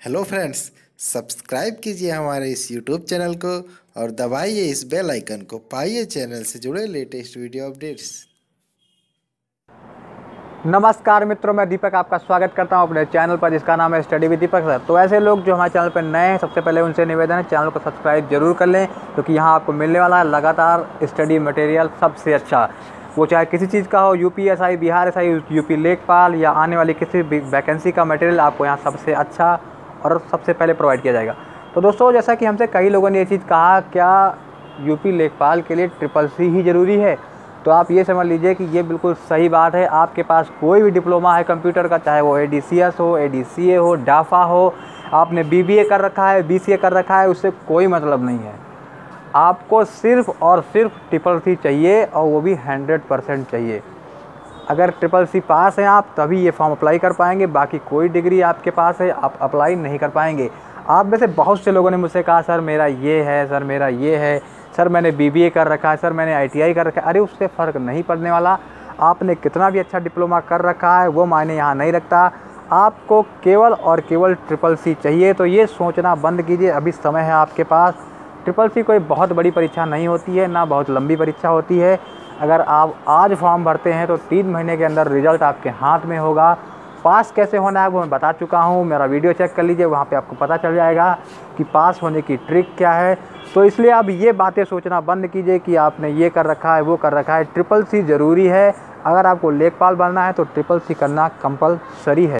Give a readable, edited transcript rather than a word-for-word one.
Hello friends, subscribe कीजिए हमारे इस यूट्यूब चैनल को और दबाइए इस बेल आइकन को। पाइए चैनल से जुड़े लेटेस्ट वीडियो अपडेट्स। नमस्कार मित्रों, मैं दीपक आपका स्वागत करता हूं अपने चैनल पर जिसका नाम है स्टडी विद दीपक सर। तो ऐसे लोग जो हमारे चैनल पर नए हैं, सबसे पहले उनसे निवेदन है चैनल को सब्सक्राइब जरूर कर लें, क्योंकि यहां आपको मिलने वाला है लगातार स्टडी मटेरियल सबसे अच्छा। वो चाहे किसी चीज़ का हो, यूपीएसआई, बिहार एसआई, यूपी लेखपाल या आने वाली किसी भी वैकेंसी का मटेरियल आपको यहाँ सबसे अच्छा और सबसे पहले प्रोवाइड किया जाएगा। तो दोस्तों, जैसा कि हमसे कई लोगों ने ये चीज़ कहा, क्या यूपी लेखपाल के लिए CCC ही ज़रूरी है? तो आप ये समझ लीजिए कि ये बिल्कुल सही बात है। आपके पास कोई भी डिप्लोमा है कंप्यूटर का, चाहे वो ADCS हो, ADCA हो, डाफा हो, आपने BBA कर रखा है, BCA कर रखा है, उससे कोई मतलब नहीं है। आपको सिर्फ और सिर्फ CCC चाहिए, और वो भी 100% चाहिए। अगर CCC पास हैं आप, तभी ये फॉर्म अप्लाई कर पाएंगे। बाकी कोई डिग्री आपके पास है, आप अप्लाई नहीं कर पाएंगे। आप में से बहुत से लोगों ने मुझसे कहा, सर मेरा ये है, सर मेरा ये है, सर मैंने BBA कर रखा है, सर मैंने ITI कर रखा है। अरे उससे फ़र्क नहीं पड़ने वाला। आपने कितना भी अच्छा डिप्लोमा कर रखा है वो मायने यहाँ नहीं रखता। आपको केवल और केवल CCC चाहिए। तो ये सोचना बंद कीजिए, अभी समय है आपके पास। CCC कोई बहुत बड़ी परीक्षा नहीं होती है, ना बहुत लंबी परीक्षा होती है। अगर आप आज फॉर्म भरते हैं तो 3 महीने के अंदर रिज़ल्ट आपके हाथ में होगा। पास कैसे होना है वो मैं बता चुका हूँ, मेरा वीडियो चेक कर लीजिए, वहाँ पे आपको पता चल जाएगा कि पास होने की ट्रिक क्या है। तो इसलिए अब ये बातें सोचना बंद कीजिए कि आपने ये कर रखा है, वो कर रखा है। CCC ज़रूरी है। अगर आपको लेखपाल बनना है तो CCC करना कंपलसरी है।